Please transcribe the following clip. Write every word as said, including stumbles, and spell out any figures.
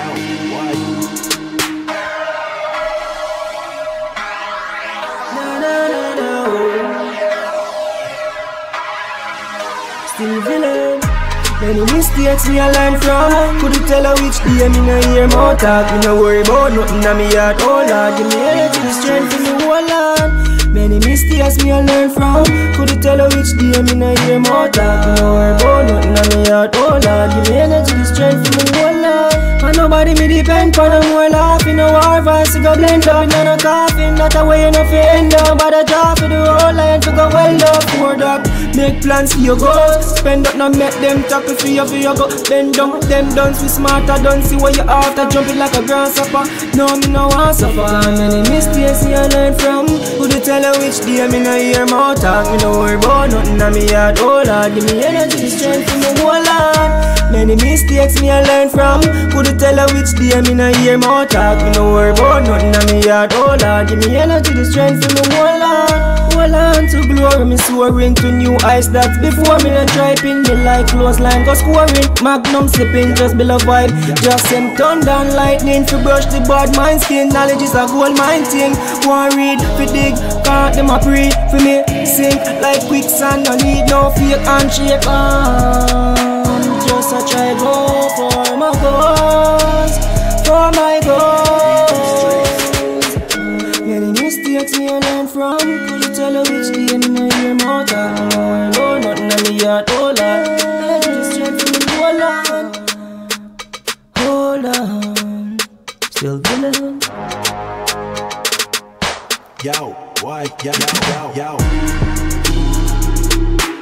Still villain. Many mistakes me I learn from. Couldn't tell her which day me no hear more talk. Me no worry about nothing on me heart. Oh Lord, give me energy, the strength in me whole land. Many mistakes me I learn from. Couldn't tell her which day me no hear more talk. Me no worry about nothing on me heart. Oh Lord, give me energy, the strength in me whole land. And nobody me depend on no more laughing. No war voice go blend up in no coffin. That a way you no fi end up. But I draw for the whole line to go well up. For that, make plans for your goals. Spend up, not make them tackle for you for your go. Bend down, them dance we smarter. Don't see what you after. Jumping like a grasshopper. No, me no want suffer. Many mistakes me I learn from. Who to tell her which day me no hear more talk. Me no worry about nothing on me heart. Oh Lord, give me energy, strength in me whole land. Many mistakes me I learn from. Who to tell her which day me no hear more talk. Me no worry about nothing on me heart. Oh Lord, give me energy, the strength in me whole land. Hold on to glory, me soaring to new heights. That's before me no try pin me like clothesline go scoring. Magnum sipping just below vibe. Just them turn down lightning to brush the bad mind skin. Knowledge is a gold mine thing. One read, fi dig, can't them a pre. For me sink like quicksand. No need no fake handshake. Um, just a try go for my goals, for my goals. Many mistakes me I learn from. Could tell her which day me no hear more talk. No, nothing on me heart, hold on. I just strength from me, hold on. Hold on. Still villain. Yo, why, yo, yo, yo, yo.